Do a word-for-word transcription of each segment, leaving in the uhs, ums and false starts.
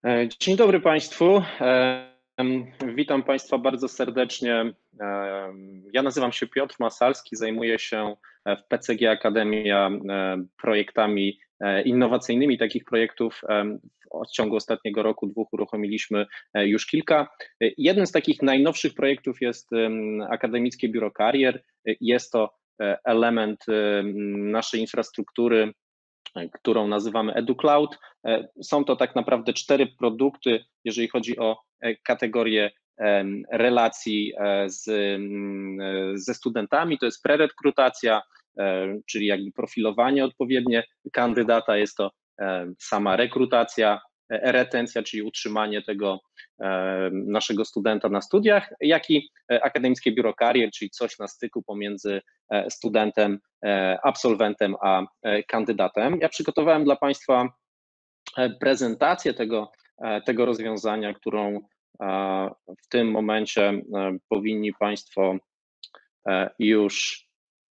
E, Dzień dobry Państwu. E, em, Witam Państwa bardzo serdecznie. E, Ja nazywam się Piotr Masalski, zajmuję się w P C G Akademia e, projektami e, innowacyjnymi. Takich projektów em, w ciągu ostatniego roku, dwóch uruchomiliśmy e, już kilka. E, Jednym z takich najnowszych projektów jest em, Akademickie Biuro Karier. E, Jest to e, element em, naszej infrastruktury, którą nazywamy EduCloud. Są to tak naprawdę cztery produkty, jeżeli chodzi o kategorię relacji z, ze studentami. To jest prerekrutacja, czyli jakby profilowanie odpowiednie kandydata, jest to sama rekrutacja, retencja, czyli utrzymanie tego naszego studenta na studiach, jak i Akademickie Biuro Karier, czyli coś na styku pomiędzy studentem, absolwentem a kandydatem. Ja przygotowałem dla Państwa prezentację tego, tego rozwiązania, którą w tym momencie powinni Państwo już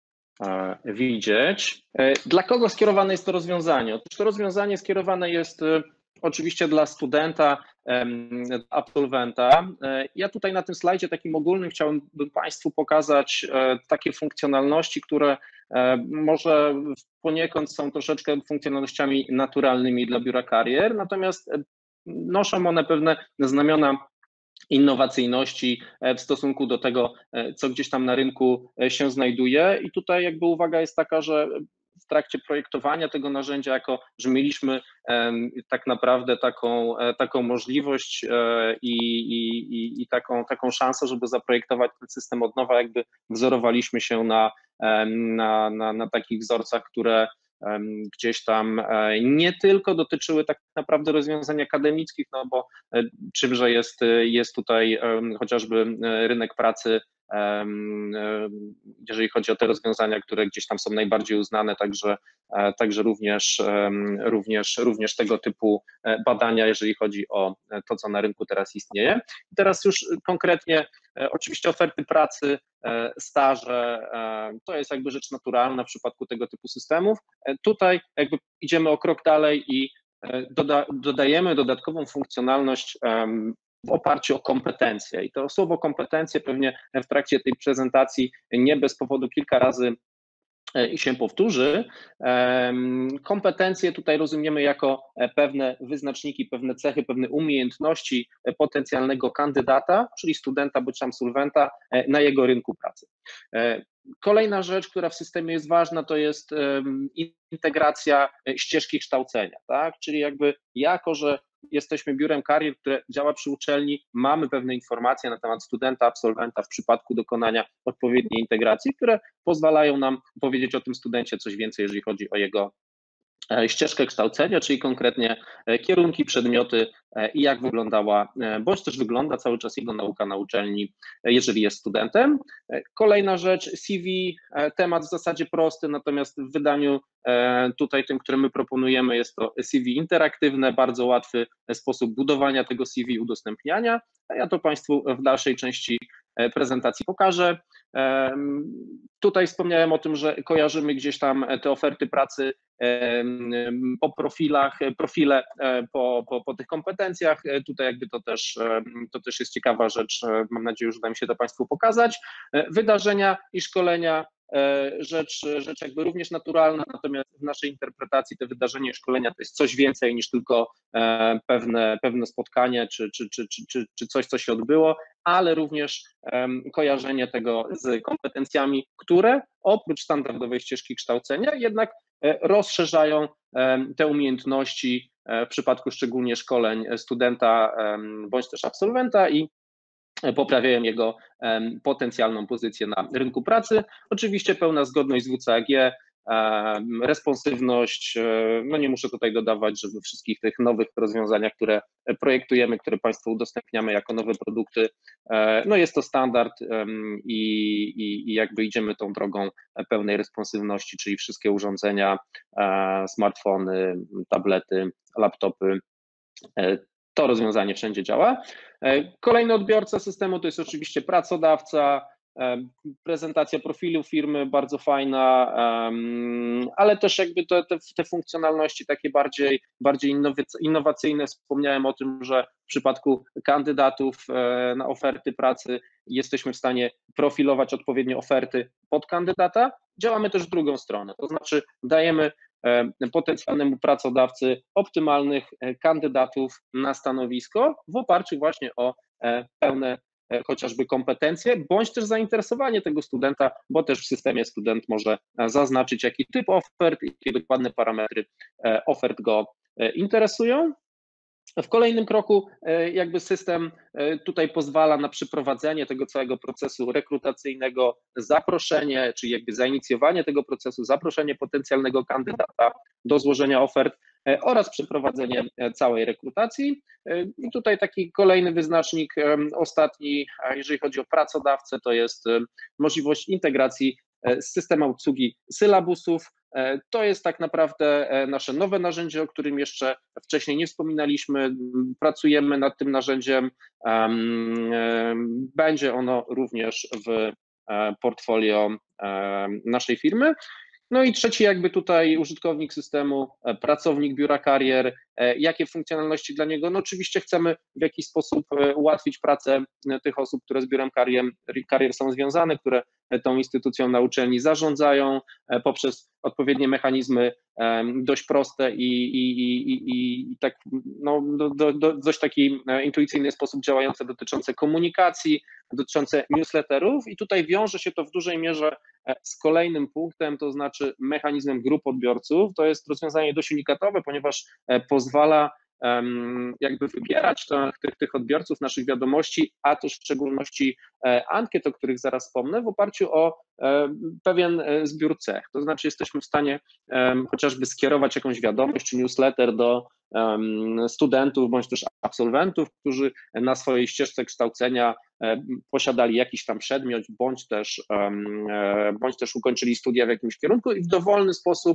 widzieć. Dla kogo skierowane jest to rozwiązanie? Otóż to rozwiązanie skierowane jest oczywiście dla studenta, absolwenta. Ja tutaj na tym slajdzie takim ogólnym chciałbym Państwu pokazać takie funkcjonalności, które może poniekąd są troszeczkę funkcjonalnościami naturalnymi dla biura karier, natomiast noszą one pewne znamiona innowacyjności w stosunku do tego, co gdzieś tam na rynku się znajduje. I tutaj jakby uwaga jest taka, że w trakcie projektowania tego narzędzia, jako że mieliśmy tak naprawdę taką, taką możliwość i, i, i taką, taką szansę, żeby zaprojektować ten system od nowa, jakby wzorowaliśmy się na, na, na, na takich wzorcach, które gdzieś tam nie tylko dotyczyły tak naprawdę rozwiązań akademickich, no bo czymże jest, jest tutaj chociażby rynek pracy, jeżeli chodzi o te rozwiązania, które gdzieś tam są najbardziej uznane, także, także również, również, również tego typu badania, jeżeli chodzi o to, co na rynku teraz istnieje. I teraz już konkretnie, oczywiście oferty pracy, staże, to jest jakby rzecz naturalna w przypadku tego typu systemów. Tutaj jakby idziemy o krok dalej i doda, dodajemy dodatkową funkcjonalność w oparciu o kompetencje. I to słowo kompetencje pewnie w trakcie tej prezentacji nie bez powodu kilka razy się powtórzy. Kompetencje tutaj rozumiemy jako pewne wyznaczniki, pewne cechy, pewne umiejętności potencjalnego kandydata, czyli studenta bądź absolwenta na jego rynku pracy. Kolejna rzecz, która w systemie jest ważna, to jest integracja ścieżki kształcenia, tak? Czyli jakby jako, że jesteśmy biurem karier, które działa przy uczelni, mamy pewne informacje na temat studenta, absolwenta w przypadku dokonania odpowiedniej integracji, które pozwalają nam powiedzieć o tym studencie coś więcej, jeżeli chodzi o jego ścieżkę kształcenia, czyli konkretnie kierunki, przedmioty i jak wyglądała, bądź też wygląda cały czas jego nauka na uczelni, jeżeli jest studentem. Kolejna rzecz, C V, temat w zasadzie prosty, natomiast w wydaniu tutaj tym, które my proponujemy, jest to C V interaktywne, bardzo łatwy sposób budowania tego C V, udostępniania, a ja to Państwu w dalszej części prezentacji pokażę. Tutaj wspomniałem o tym, że kojarzymy gdzieś tam te oferty pracy po profilach, profile po, po, po tych kompetencjach. Tutaj jakby to też, to też jest ciekawa rzecz, mam nadzieję, że uda mi się to Państwu pokazać. Wydarzenia i szkolenia, rzecz, rzecz jakby również naturalna, natomiast w naszej interpretacji te wydarzenia i szkolenia to jest coś więcej niż tylko pewne, pewne spotkanie czy, czy, czy, czy, czy coś, co się odbyło, ale również kojarzenie tego z kompetencjami, które oprócz standardowej ścieżki kształcenia jednak rozszerzają te umiejętności w przypadku szczególnie szkoleń studenta bądź też absolwenta i poprawiają jego potencjalną pozycję na rynku pracy. Oczywiście pełna zgodność z W C A G, responsywność, no nie muszę tutaj dodawać, że we wszystkich tych nowych rozwiązaniach, które projektujemy, które Państwu udostępniamy jako nowe produkty, no jest to standard i, i, i jakby idziemy tą drogą pełnej responsywności, czyli wszystkie urządzenia, smartfony, tablety, laptopy, to rozwiązanie wszędzie działa. Kolejny odbiorca systemu to jest oczywiście pracodawca, prezentacja profilu firmy bardzo fajna, ale też jakby te, te, te funkcjonalności takie bardziej, bardziej innowacyjne. Wspomniałem o tym, że w przypadku kandydatów na oferty pracy jesteśmy w stanie profilować odpowiednio oferty pod kandydata. Działamy też w drugą stronę, to znaczy dajemy potencjalnemu pracodawcy optymalnych kandydatów na stanowisko w oparciu właśnie o pełne chociażby kompetencje, bądź też zainteresowanie tego studenta, bo też w systemie student może zaznaczyć, jaki typ ofert i jakie dokładne parametry ofert go interesują. W kolejnym kroku jakby system tutaj pozwala na przeprowadzenie tego całego procesu rekrutacyjnego, zaproszenie, czyli jakby zainicjowanie tego procesu, zaproszenie potencjalnego kandydata do złożenia ofert oraz przeprowadzenie całej rekrutacji. I tutaj taki kolejny wyznacznik ostatni, jeżeli chodzi o pracodawcę, to jest możliwość integracji z systemem obsługi sylabusów. To jest tak naprawdę nasze nowe narzędzie, o którym jeszcze wcześniej nie wspominaliśmy. Pracujemy nad tym narzędziem. Będzie ono również w portfolio naszej firmy. No i trzeci jakby tutaj użytkownik systemu, pracownik biura karier, jakie funkcjonalności dla niego? No oczywiście chcemy w jakiś sposób ułatwić pracę tych osób, które z biurem karier, karier są związane, które tą instytucją na uczelni zarządzają poprzez odpowiednie mechanizmy dość proste i, i, i, i, i tak no, do, do, dość taki intuicyjny sposób działające dotyczące komunikacji, dotyczące newsletterów i tutaj wiąże się to w dużej mierze z kolejnym punktem, to znaczy mechanizmem grup odbiorców. To jest rozwiązanie dość unikatowe, ponieważ pozwala jakby wybierać tych, tych odbiorców naszych wiadomości, a też w szczególności ankiet, o których zaraz wspomnę, w oparciu o pewien zbiór cech. To znaczy jesteśmy w stanie chociażby skierować jakąś wiadomość czy newsletter do studentów bądź też absolwentów, którzy na swojej ścieżce kształcenia posiadali jakiś tam przedmiot, bądź też, bądź też ukończyli studia w jakimś kierunku i w dowolny sposób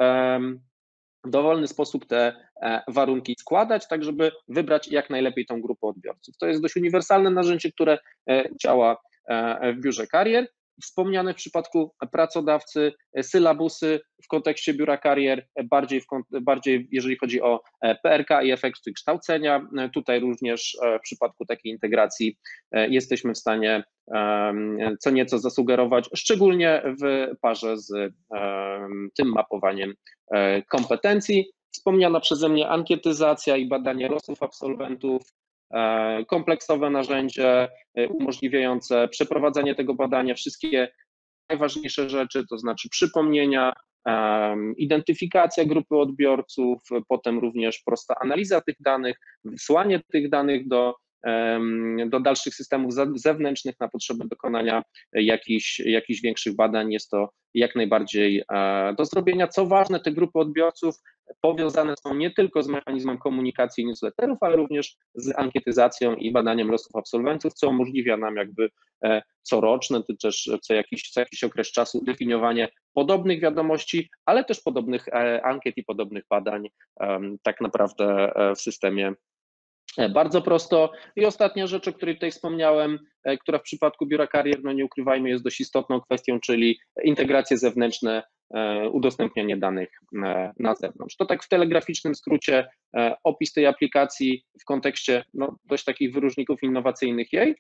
w dowolny sposób te warunki składać, tak żeby wybrać jak najlepiej tą grupę odbiorców. To jest dość uniwersalne narzędzie, które działa w biurze karier. Wspomniane w przypadku pracodawcy sylabusy w kontekście biura karier, bardziej, w, bardziej jeżeli chodzi o P R K i efekty kształcenia. Tutaj również w przypadku takiej integracji jesteśmy w stanie co nieco zasugerować, szczególnie w parze z tym mapowaniem kompetencji. Wspomniana przeze mnie ankietyzacja i badanie losów absolwentów, kompleksowe narzędzie umożliwiające przeprowadzanie tego badania, wszystkie najważniejsze rzeczy, to znaczy przypomnienia, identyfikacja grupy odbiorców, potem również prosta analiza tych danych, wysłanie tych danych do, do dalszych systemów zewnętrznych na potrzeby dokonania jakichś, jakichś większych badań. Jest to jak najbardziej do zrobienia. Co ważne, te grupy odbiorców powiązane są nie tylko z mechanizmem komunikacji newsletterów, ale również z ankietyzacją i badaniem losów absolwentów, co umożliwia nam jakby coroczne, czy też co jakiś, co jakiś okres czasu definiowanie podobnych wiadomości, ale też podobnych ankiet i podobnych badań tak naprawdę w systemie bardzo prosto. I ostatnia rzecz, o której tutaj wspomniałem, która w przypadku biura karier, no nie ukrywajmy, jest dość istotną kwestią, czyli integracje zewnętrzne, udostępnianie danych na zewnątrz. To tak w telegraficznym skrócie opis tej aplikacji w kontekście no, dość takich wyróżników innowacyjnych jej.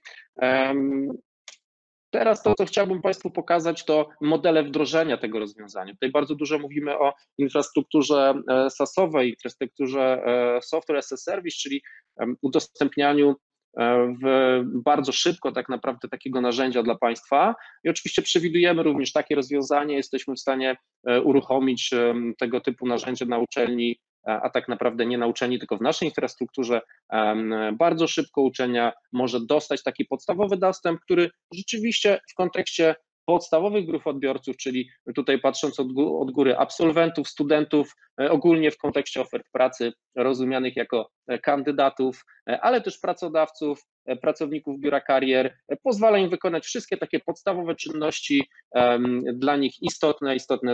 Teraz to, co chciałbym Państwu pokazać, to modele wdrożenia tego rozwiązania. Tutaj bardzo dużo mówimy o infrastrukturze SaaS-owej, infrastrukturze Software as a Service, czyli udostępnianiu w bardzo szybko tak naprawdę takiego narzędzia dla Państwa i oczywiście przewidujemy również takie rozwiązanie, jesteśmy w stanie uruchomić tego typu narzędzie na uczelni, a tak naprawdę nie na uczelni, tylko w naszej infrastrukturze. Bardzo szybko uczelnia może dostać taki podstawowy dostęp, który rzeczywiście w kontekście podstawowych grup odbiorców, czyli tutaj patrząc od, od góry absolwentów, studentów, ogólnie w kontekście ofert pracy rozumianych jako kandydatów, ale też pracodawców, pracowników biura karier, pozwala im wykonać wszystkie takie podstawowe czynności dla nich istotne, istotne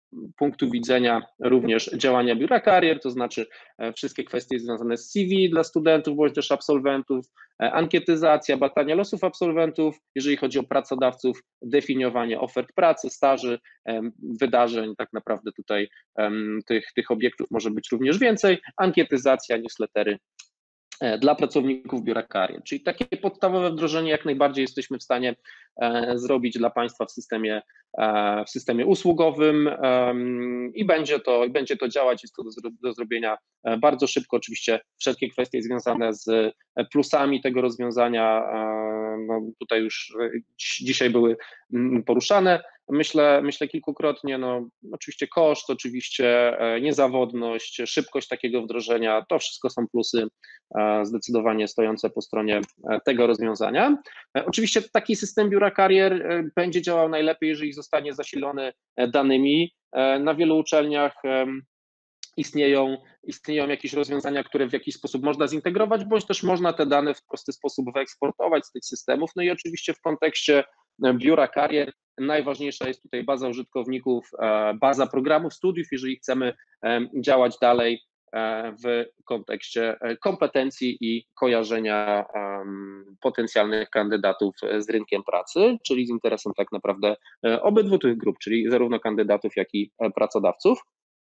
punktu widzenia również działania biura karier, to znaczy wszystkie kwestie związane z C V dla studentów bądź też absolwentów, ankietyzacja, badania losów absolwentów, jeżeli chodzi o pracodawców, definiowanie ofert pracy, staży, wydarzeń, tak naprawdę tutaj tych, tych obiektów może być również więcej, ankietyzacja, newslettery dla pracowników biura karier, czyli takie podstawowe wdrożenie jak najbardziej jesteśmy w stanie zrobić dla Państwa w systemie, w systemie usługowym i będzie to, będzie to działać, jest to do, do zrobienia bardzo szybko, oczywiście wszelkie kwestie związane z plusami tego rozwiązania, no tutaj już dzisiaj były poruszane, myślę, myślę kilkukrotnie, no oczywiście koszt, oczywiście niezawodność, szybkość takiego wdrożenia, to wszystko są plusy zdecydowanie stojące po stronie tego rozwiązania. Oczywiście taki system biura karier będzie działał najlepiej, jeżeli zostanie zasilony danymi. Na wielu uczelniach istnieją, istnieją jakieś rozwiązania, które w jakiś sposób można zintegrować, bądź też można te dane w prosty sposób wyeksportować z tych systemów. No i oczywiście w kontekście biura karier najważniejsza jest tutaj baza użytkowników, baza programów studiów, jeżeli chcemy działać dalej w kontekście kompetencji i kojarzenia potencjalnych kandydatów z rynkiem pracy, czyli z interesem tak naprawdę obydwu tych grup, czyli zarówno kandydatów, jak i pracodawców.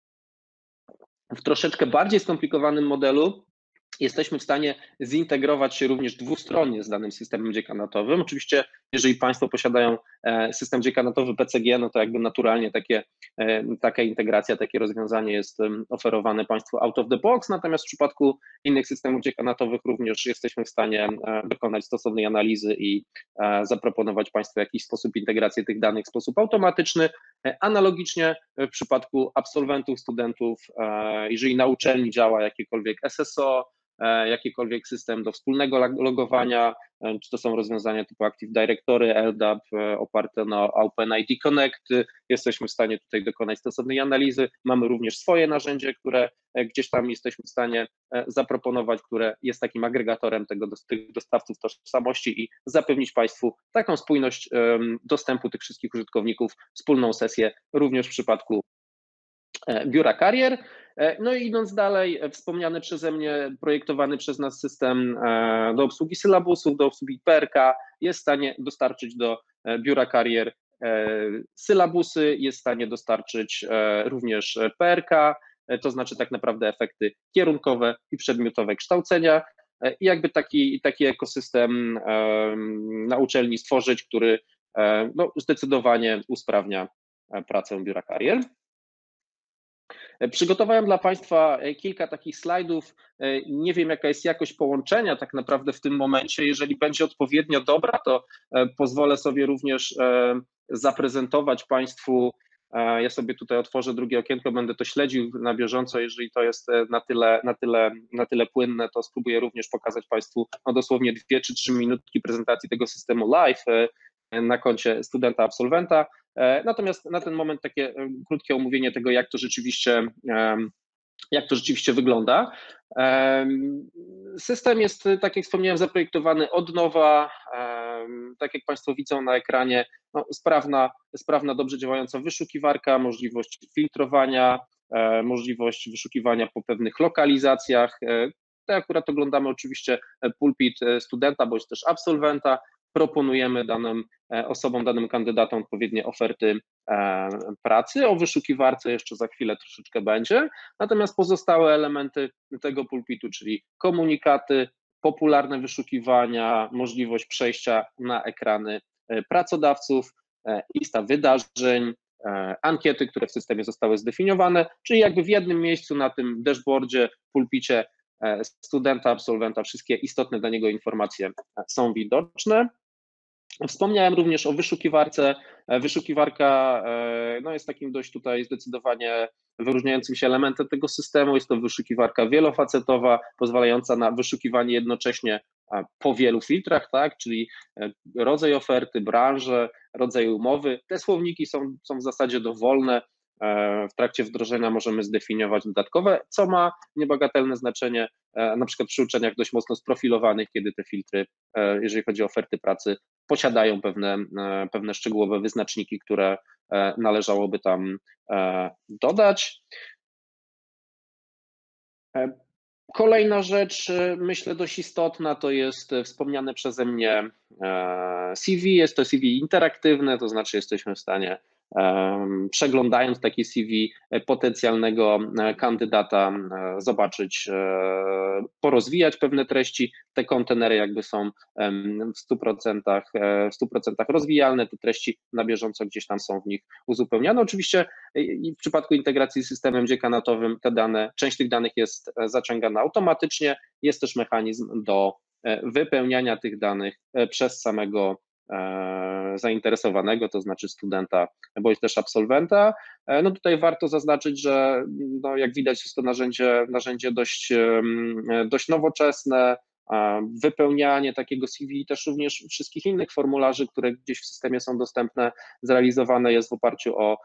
W troszeczkę bardziej skomplikowanym modelu jesteśmy w stanie zintegrować się również dwustronnie z danym systemem dziekanatowym. Oczywiście, jeżeli Państwo posiadają system dziekanatowy P C G, no to jakby naturalnie takie, taka integracja, takie rozwiązanie jest oferowane Państwu out of the box, natomiast w przypadku innych systemów dziekanatowych również jesteśmy w stanie dokonać stosownej analizy i zaproponować Państwu jakiś sposób integracji tych danych w sposób automatyczny. Analogicznie w przypadku absolwentów, studentów, jeżeli na uczelni działa jakiekolwiek S S O, jakikolwiek system do wspólnego logowania, czy to są rozwiązania typu Active Directory, L D A P oparte na OpenID Connect, jesteśmy w stanie tutaj dokonać stosownej analizy. Mamy również swoje narzędzie, które gdzieś tam jesteśmy w stanie zaproponować, które jest takim agregatorem tego, tych dostawców tożsamości i zapewnić Państwu taką spójność dostępu tych wszystkich użytkowników, wspólną sesję również w przypadku biura karier. No i idąc dalej, wspomniany przeze mnie, projektowany przez nas system do obsługi sylabusów, do obsługi P R K jest w stanie dostarczyć do biura karier sylabusy, jest w stanie dostarczyć również P R K, to znaczy tak naprawdę efekty kierunkowe i przedmiotowe kształcenia i jakby taki, taki ekosystem na uczelni stworzyć, który no, zdecydowanie usprawnia pracę biura karier. Przygotowałem dla Państwa kilka takich slajdów. Nie wiem, jaka jest jakość połączenia tak naprawdę w tym momencie. Jeżeli będzie odpowiednio dobra, to pozwolę sobie również zaprezentować Państwu. Ja sobie tutaj otworzę drugie okienko, będę to śledził na bieżąco. Jeżeli to jest na tyle, na tyle, na tyle płynne, to spróbuję również pokazać Państwu no dosłownie dwie czy trzy minutki prezentacji tego systemu live na koncie studenta, absolwenta. Natomiast na ten moment takie krótkie omówienie tego, jak to rzeczywiście, jak to rzeczywiście wygląda. System jest, tak jak wspomniałem, zaprojektowany od nowa. Tak jak Państwo widzą na ekranie, no, sprawna, sprawna, dobrze działająca wyszukiwarka, możliwość filtrowania, możliwość wyszukiwania po pewnych lokalizacjach. Tutaj akurat oglądamy oczywiście pulpit studenta bądź też absolwenta. Proponujemy danym osobom, danym kandydatom odpowiednie oferty pracy. O wyszukiwarce jeszcze za chwilę troszeczkę będzie. Natomiast pozostałe elementy tego pulpitu, czyli komunikaty, popularne wyszukiwania, możliwość przejścia na ekrany pracodawców, lista wydarzeń, ankiety, które w systemie zostały zdefiniowane, czyli jakby w jednym miejscu na tym dashboardzie, pulpicie studenta, absolwenta, wszystkie istotne dla niego informacje są widoczne. Wspomniałem również o wyszukiwarce. Wyszukiwarka no, jest takim dość tutaj zdecydowanie wyróżniającym się elementem tego systemu. Jest to wyszukiwarka wielofacetowa, pozwalająca na wyszukiwanie jednocześnie po wielu filtrach, tak, czyli rodzaj oferty, branże, rodzaj umowy. Te słowniki są, są w zasadzie dowolne. W trakcie wdrożenia możemy zdefiniować dodatkowe, co ma niebagatelne znaczenie, na przykład przy uczelniach dość mocno sprofilowanych, kiedy te filtry, jeżeli chodzi o oferty pracy, posiadają pewne, pewne szczegółowe wyznaczniki, które, należałoby tam dodać. Kolejna rzecz, myślę, dość istotna, to jest wspomniane przeze mnie C V. Jest to C V interaktywne, to znaczy jesteśmy w stanie, przeglądając takie C V potencjalnego kandydata, zobaczyć, porozwijać pewne treści. Te kontenery jakby są w stu procentach, w stu procentach rozwijalne, te treści na bieżąco gdzieś tam są w nich uzupełniane. Oczywiście w przypadku integracji z systemem dziekanatowym te dane, część tych danych jest zaciągana automatycznie, jest też mechanizm do wypełniania tych danych przez samego zainteresowanego, to znaczy studenta bądź też absolwenta. No tutaj warto zaznaczyć, że no jak widać jest to narzędzie, narzędzie dość, dość nowoczesne. Wypełnianie takiego C V, też również wszystkich innych formularzy, które gdzieś w systemie są dostępne, zrealizowane jest w oparciu o,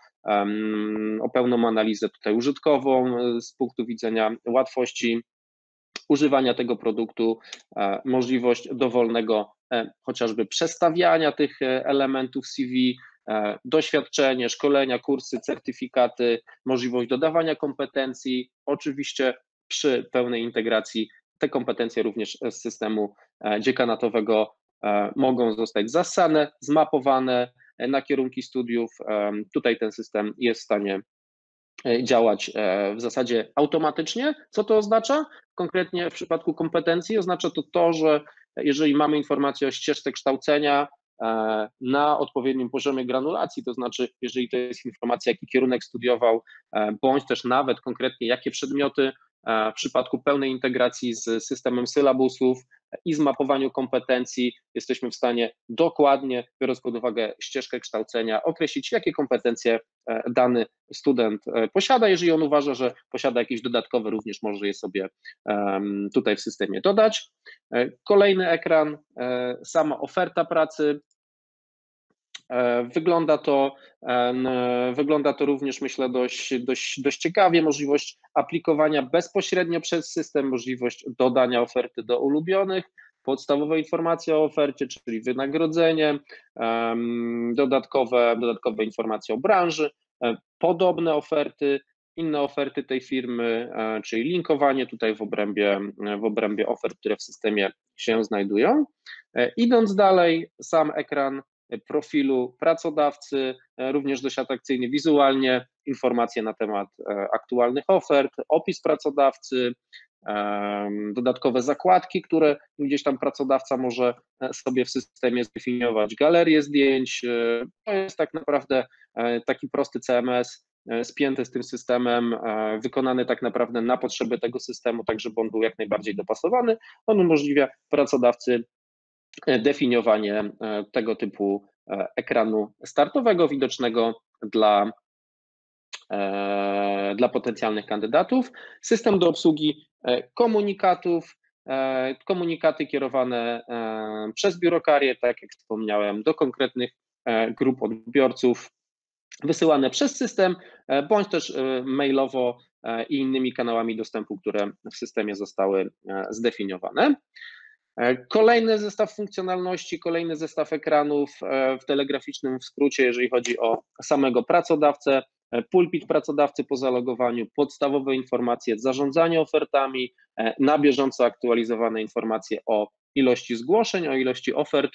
o pełną analizę tutaj użytkową z punktu widzenia łatwości używania tego produktu, możliwość dowolnego chociażby przestawiania tych elementów C V, doświadczenie, szkolenia, kursy, certyfikaty, możliwość dodawania kompetencji, oczywiście przy pełnej integracji te kompetencje również z systemu dziekanatowego mogą zostać zassane, zmapowane na kierunki studiów. Tutaj ten system jest w stanie działać w zasadzie automatycznie. Co to oznacza? Konkretnie w przypadku kompetencji oznacza to to, że jeżeli mamy informację o ścieżce kształcenia na odpowiednim poziomie granulacji, to znaczy jeżeli to jest informacja, jaki kierunek studiował, bądź też nawet konkretnie jakie przedmioty, w przypadku pełnej integracji z systemem sylabusów i zmapowaniu kompetencji jesteśmy w stanie dokładnie, biorąc pod uwagę ścieżkę kształcenia, określić, jakie kompetencje dany student posiada. Jeżeli on uważa, że posiada jakieś dodatkowe, również może je sobie tutaj w systemie dodać. Kolejny ekran, sama oferta pracy. Wygląda to, wygląda to również, myślę, dość, dość, dość ciekawie. Możliwość aplikowania bezpośrednio przez system, możliwość dodania oferty do ulubionych, podstawowe informacje o ofercie, czyli wynagrodzenie, dodatkowe, dodatkowe informacje o branży, podobne oferty, inne oferty tej firmy, czyli linkowanie tutaj w obrębie, w obrębie ofert, które w systemie się znajdują. Idąc dalej, sam ekran profilu pracodawcy, również dość atrakcyjny wizualnie, informacje na temat aktualnych ofert, opis pracodawcy, dodatkowe zakładki, które gdzieś tam pracodawca może sobie w systemie zdefiniować, galerię zdjęć. To jest tak naprawdę taki prosty C M S spięty z tym systemem, wykonany tak naprawdę na potrzeby tego systemu, tak żeby on był jak najbardziej dopasowany. On umożliwia pracodawcy definiowanie tego typu ekranu startowego, widocznego dla, dla potencjalnych kandydatów. System do obsługi komunikatów, komunikaty kierowane przez biuro karier, tak jak wspomniałem, do konkretnych grup odbiorców, wysyłane przez system, bądź też mailowo i innymi kanałami dostępu, które w systemie zostały zdefiniowane. Kolejny zestaw funkcjonalności, kolejny zestaw ekranów w telegraficznym skrócie, jeżeli chodzi o samego pracodawcę, pulpit pracodawcy po zalogowaniu, podstawowe informacje, zarządzanie ofertami, na bieżąco aktualizowane informacje o ilości zgłoszeń, o ilości ofert,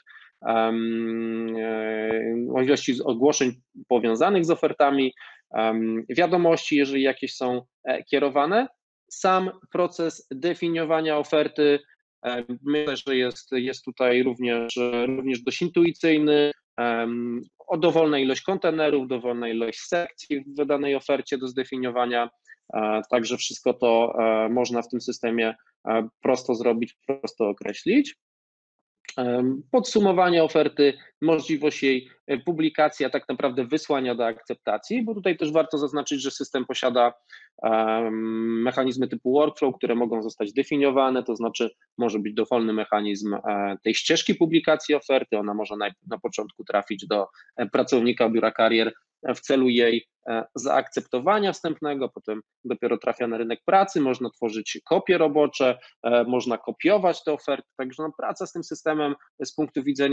o ilości ogłoszeń powiązanych z ofertami, wiadomości, jeżeli jakieś są kierowane. Sam proces definiowania oferty, myślę, że jest, jest tutaj również, również dość intuicyjny. O dowolna ilość kontenerów, dowolna ilość sekcji w wydanej ofercie do zdefiniowania, także wszystko to można w tym systemie prosto zrobić, prosto określić. Podsumowanie oferty, możliwość jej publikacji, a tak naprawdę wysłania do akceptacji, bo tutaj też warto zaznaczyć, że system posiada mechanizmy typu workflow, które mogą zostać definiowane, to znaczy może być dowolny mechanizm tej ścieżki publikacji oferty, ona może na, na początku trafić do pracownika biura karier w celu jej zaakceptowania wstępnego, potem dopiero trafia na rynek pracy, można tworzyć kopie robocze, można kopiować te oferty, także no, praca z tym systemem z punktu widzenia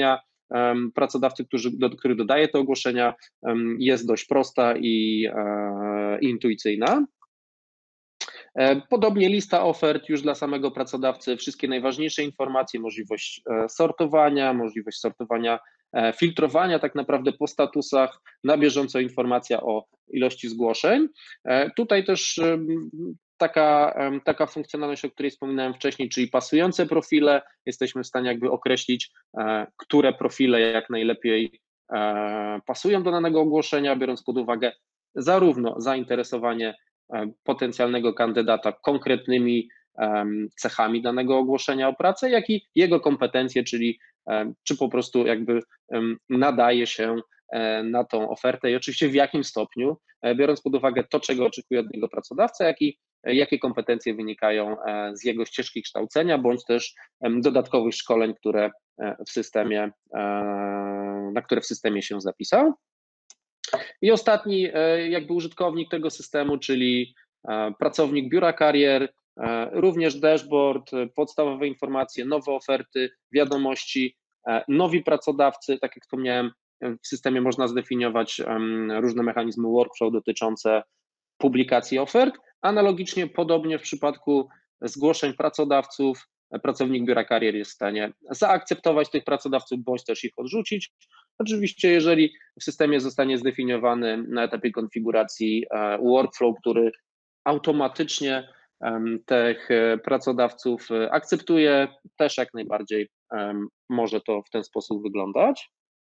pracodawcy, którzy, do, który dodaje te ogłoszenia, jest dość prosta i intuicyjna. Podobnie lista ofert już dla samego pracodawcy, wszystkie najważniejsze informacje, możliwość sortowania, możliwość sortowania, filtrowania tak naprawdę po statusach, na bieżąco informacja o ilości zgłoszeń. Tutaj też taka, taka funkcjonalność, o której wspominałem wcześniej, czyli pasujące profile, jesteśmy w stanie jakby określić, które profile jak najlepiej pasują do danego ogłoszenia, biorąc pod uwagę zarówno zainteresowanie potencjalnego kandydata konkretnymi cechami danego ogłoszenia o pracę, jak i jego kompetencje, czyli czy po prostu jakby nadaje się na tą ofertę i oczywiście w jakim stopniu, biorąc pod uwagę to, czego oczekuje od niego pracodawca, jak i jakie kompetencje wynikają z jego ścieżki kształcenia, bądź też dodatkowych szkoleń, które w systemie, na które w systemie się zapisał. I ostatni jakby użytkownik tego systemu, czyli pracownik biura karier, również dashboard, podstawowe informacje, nowe oferty, wiadomości, nowi pracodawcy, tak jak wspomniałem, w systemie można zdefiniować różne mechanizmy workflow dotyczące publikacji ofert. Analogicznie, podobnie w przypadku zgłoszeń pracodawców, pracownik biura karier jest w stanie zaakceptować tych pracodawców, bądź też ich odrzucić. Oczywiście, jeżeli w systemie zostanie zdefiniowany na etapie konfiguracji workflow, który automatycznie tych pracodawców akceptuje, też jak najbardziej może to w ten sposób wyglądać.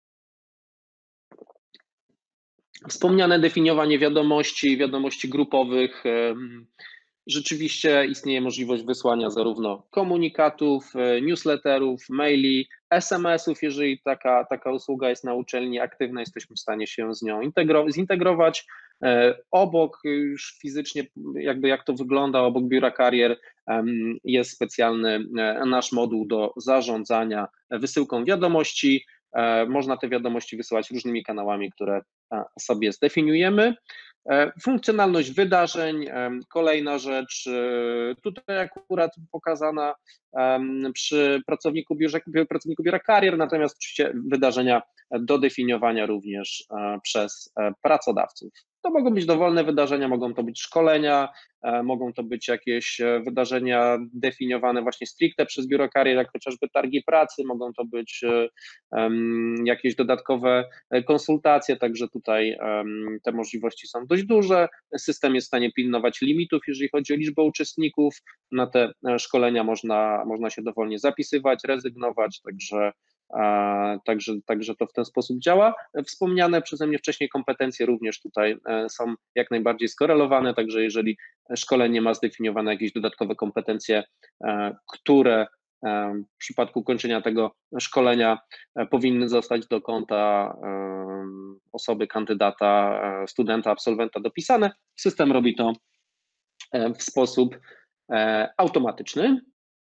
Wspomniane definiowanie wiadomości, wiadomości grupowych. Rzeczywiście istnieje możliwość wysłania zarówno komunikatów, newsletterów, maili, es em esów, jeżeli taka, taka usługa jest na uczelni aktywna, jesteśmy w stanie się z nią zintegrować. Obok już fizycznie, jakby jak to wygląda, obok biura karier jest specjalny nasz moduł do zarządzania wysyłką wiadomości. Można te wiadomości wysyłać różnymi kanałami, które sobie zdefiniujemy. Funkcjonalność wydarzeń, kolejna rzecz, tutaj akurat pokazana przy pracowniku, biurze, pracowniku biura karier, natomiast oczywiście wydarzenia do definiowania również przez pracodawców. To mogą być dowolne wydarzenia, mogą to być szkolenia, mogą to być jakieś wydarzenia definiowane właśnie stricte przez biuro karier, jak chociażby targi pracy, mogą to być jakieś dodatkowe konsultacje, także tutaj te możliwości są dość duże. System jest w stanie pilnować limitów, jeżeli chodzi o liczbę uczestników. Na te szkolenia można, można się dowolnie zapisywać, rezygnować, także Także, także to w ten sposób działa. Wspomniane przeze mnie wcześniej kompetencje również tutaj są jak najbardziej skorelowane, także jeżeli szkolenie ma zdefiniowane jakieś dodatkowe kompetencje, które w przypadku kończenia tego szkolenia powinny zostać do konta osoby, kandydata, studenta, absolwenta dopisane, system robi to w sposób automatyczny.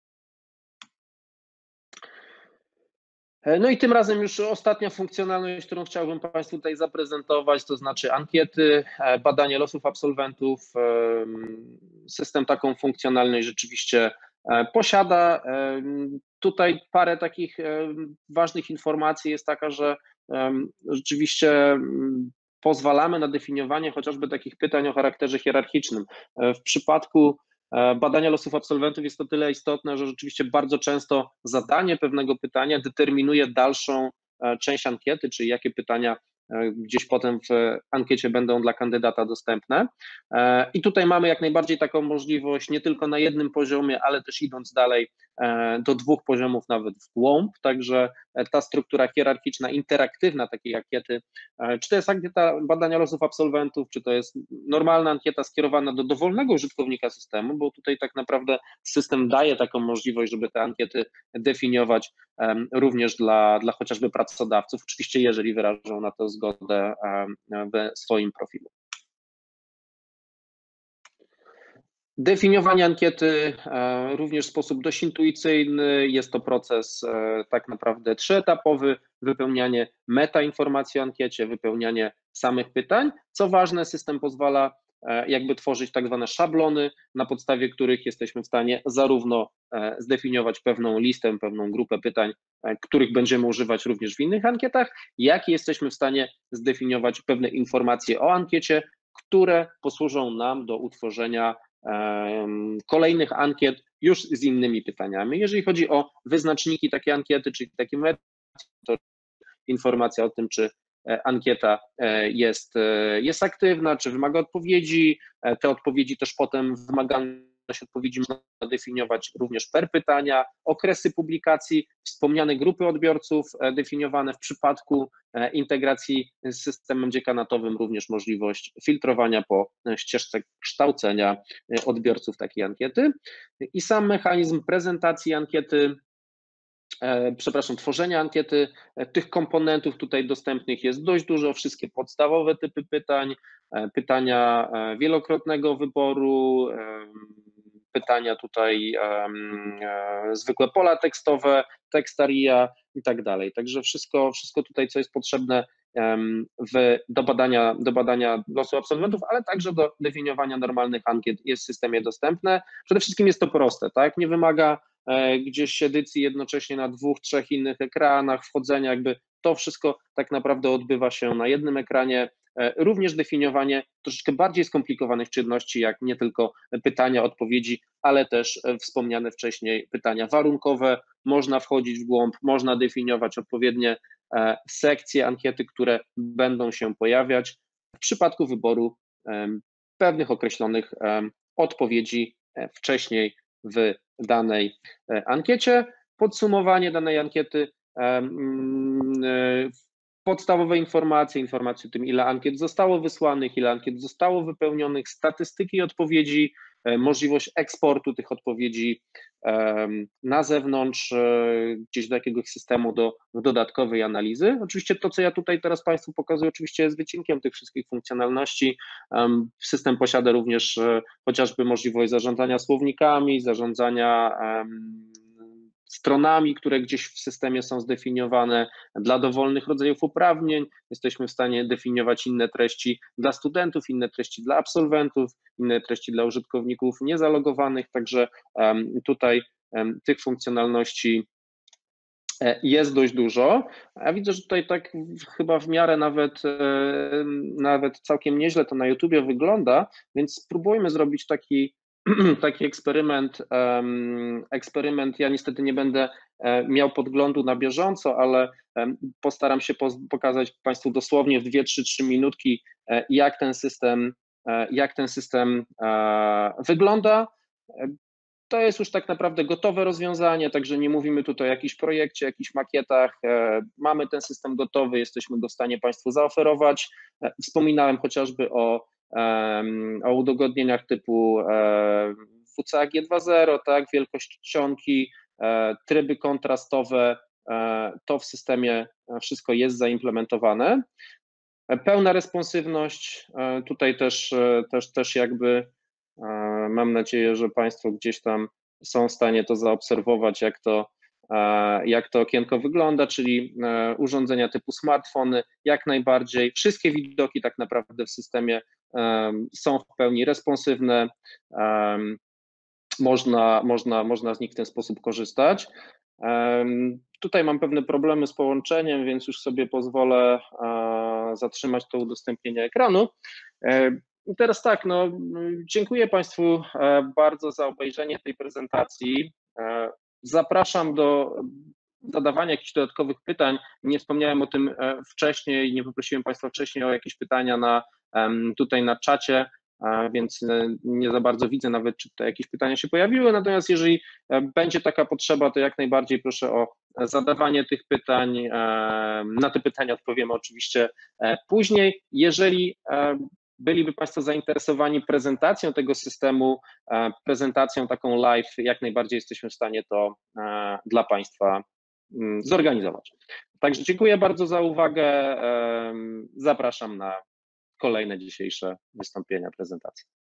No i tym razem już ostatnia funkcjonalność, którą chciałbym Państwu tutaj zaprezentować, to znaczy ankiety, badanie losów absolwentów. System taką funkcjonalność rzeczywiście posiada. Tutaj parę takich ważnych informacji jest taka, że rzeczywiście pozwalamy na definiowanie chociażby takich pytań o charakterze hierarchicznym. W przypadku badania losów absolwentów jest to tyle istotne, że rzeczywiście bardzo często zadanie pewnego pytania determinuje dalszą część ankiety, czyli jakie pytania gdzieś potem w ankiecie będą dla kandydata dostępne. I tutaj mamy jak najbardziej taką możliwość nie tylko na jednym poziomie, ale też idąc dalej do dwóch poziomów nawet w głąb, także ta struktura hierarchiczna, interaktywna takiej ankiety, czy to jest ankieta badania losów absolwentów, czy to jest normalna ankieta skierowana do dowolnego użytkownika systemu, bo tutaj tak naprawdę system daje taką możliwość, żeby te ankiety definiować również dla, dla chociażby pracodawców, oczywiście jeżeli wyrażą na to zgodę w swoim profilu. Definiowanie ankiety również w sposób dość intuicyjny, jest to proces tak naprawdę trzyetapowy, wypełnianie metainformacji o ankiecie, wypełnianie samych pytań. Co ważne, system pozwala jakby tworzyć tak zwane szablony, na podstawie których jesteśmy w stanie zarówno zdefiniować pewną listę, pewną grupę pytań, których będziemy używać również w innych ankietach, jak i jesteśmy w stanie zdefiniować pewne informacje o ankiecie, które posłużą nam do utworzenia kolejnych ankiet już z innymi pytaniami. Jeżeli chodzi o wyznaczniki takiej ankiety, czyli takie to informacja o tym, czy ankieta jest, jest aktywna, czy wymaga odpowiedzi. Te odpowiedzi też potem, wymagalność odpowiedzi można definiować również per pytania, okresy publikacji, wspomniane grupy odbiorców definiowane w przypadku integracji z systemem dziekanatowym, również możliwość filtrowania po ścieżce kształcenia odbiorców takiej ankiety i sam mechanizm prezentacji ankiety, przepraszam, tworzenia ankiety, tych komponentów tutaj dostępnych jest dość dużo, wszystkie podstawowe typy pytań, pytania wielokrotnego wyboru, pytania tutaj zwykłe pola tekstowe, tekstaria i tak dalej. Także wszystko, wszystko tutaj, co jest potrzebne w, do, badania, do badania losu absolwentów, ale także do definiowania normalnych ankiet jest w systemie dostępne. Przede wszystkim jest to proste, tak? Nie wymaga gdzieś edycji jednocześnie na dwóch, trzech innych ekranach, wchodzenia, jakby to wszystko tak naprawdę odbywa się na jednym ekranie. Również definiowanie troszeczkę bardziej skomplikowanych czynności, jak nie tylko pytania, odpowiedzi, ale też wspomniane wcześniej pytania warunkowe. Można wchodzić w głąb, można definiować odpowiednie sekcje ankiety, które będą się pojawiać w przypadku wyboru pewnych określonych odpowiedzi wcześniej w danej ankiecie. Podsumowanie danej ankiety, podstawowe informacje, informacje o tym, ile ankiet zostało wysłanych, ile ankiet zostało wypełnionych, statystyki odpowiedzi, możliwość eksportu tych odpowiedzi na zewnątrz, gdzieś do jakiegoś systemu do, do dodatkowej analizy. Oczywiście to, co ja tutaj teraz Państwu pokazuję, oczywiście jest wycinkiem tych wszystkich funkcjonalności. System posiada również chociażby możliwość zarządzania słownikami, zarządzania stronami, które gdzieś w systemie są zdefiniowane dla dowolnych rodzajów uprawnień. Jesteśmy w stanie definiować inne treści dla studentów, inne treści dla absolwentów, inne treści dla użytkowników niezalogowanych, także tutaj tych funkcjonalności jest dość dużo. Ja widzę, że tutaj tak chyba w miarę nawet, nawet całkiem nieźle to na YouTubie wygląda, więc spróbujmy zrobić taki taki eksperyment, eksperyment, ja niestety nie będę miał podglądu na bieżąco, ale postaram się pokazać Państwu dosłownie w dwie, trzy, trzy minutki, jak ten system, jak ten system wygląda. To jest już tak naprawdę gotowe rozwiązanie, także nie mówimy tutaj o jakimś projekcie, jakichś makietach. Mamy ten system gotowy, jesteśmy go w stanie Państwu zaoferować. Wspominałem chociażby o o udogodnieniach typu W C A G dwa zero, tak, wielkość czcionki, tryby kontrastowe, to w systemie wszystko jest zaimplementowane. Pełna responsywność, tutaj też, też, też jakby mam nadzieję, że Państwo gdzieś tam są w stanie to zaobserwować, jak to, jak to okienko wygląda, czyli urządzenia typu smartfony, jak najbardziej. Wszystkie widoki tak naprawdę w systemie są w pełni responsywne, można, można, można z nich w ten sposób korzystać. Tutaj mam pewne problemy z połączeniem, więc już sobie pozwolę zatrzymać to udostępnienie ekranu. I teraz tak, no, dziękuję Państwu bardzo za obejrzenie tej prezentacji. Zapraszam do zadawania jakichś dodatkowych pytań. Nie wspomniałem o tym wcześniej, nie poprosiłem Państwa wcześniej o jakieś pytania na, tutaj na czacie, więc nie za bardzo widzę nawet, czy tutaj jakieś pytania się pojawiły, natomiast jeżeli będzie taka potrzeba, to jak najbardziej proszę o zadawanie tych pytań. Na te pytania odpowiemy oczywiście później. Jeżeli byliby Państwo zainteresowani prezentacją tego systemu, prezentacją taką live, jak najbardziej jesteśmy w stanie to dla Państwa zorganizować. Także dziękuję bardzo za uwagę. Zapraszam na kolejne dzisiejsze wystąpienia, prezentacje.